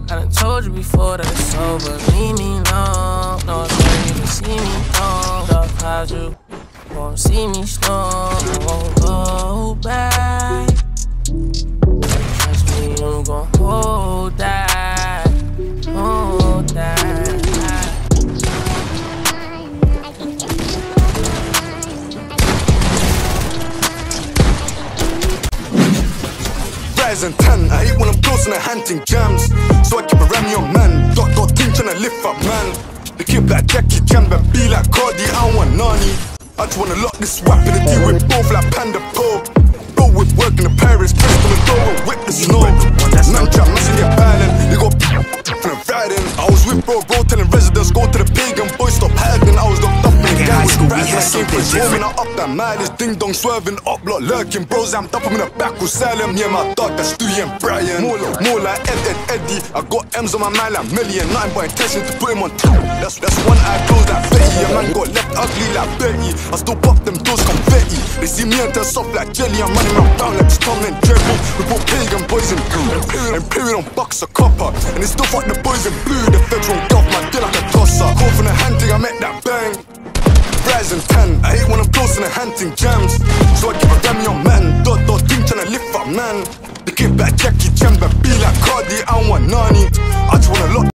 I done told you before that it's over. Leave me alone. No, it's not you can see me wrong. Dark clouds, you won't see me storm. I won't go back. Trust me, I'm gon' hold that. Hold that. And 10, I hate when I'm close and I hunting jams. So I keep around me on man. Dot team tryna lift up man. They keep like Jackie Chan, but be like Cardi, I don't want Nani. I just wanna lock this swap in the deal with both like Panda Poe. Bro with work in the Paris, press on the door and whip the snow. Man trap, man get violent. They go from the riding. I was with bro telling residents go to the pagan. Boys stop hiding, I was locked up in the gang with rats. I came for zooming, I up that mileage. Ding dong swerving, up block lurking. Bros amped up, I'm in the back with Salem. Yeah, my dog, that's Stewie and Brian. More like Eddie. I got M's on my mind like million. Nothing but intention to put him on top. That's one eye closed like Betty. A man got left ugly like Betty. I still pop them doors confetti. They see me and turn soft like jelly. I'm running around like Tom and Jerry. We brought pagan boys in blue. And period on bucks a copper. And they still fuck the boys in blue. The feds won't golf my deal like a tosser. Call from the hunting, I met that bang. Rise and 10, I hate when I'm close and I'm hunting jams. So I give a damn young man. Dot team tryna lift up man. They keep like Jackie Chan, but be like Cardi, I don't want Nani. I just wanna lock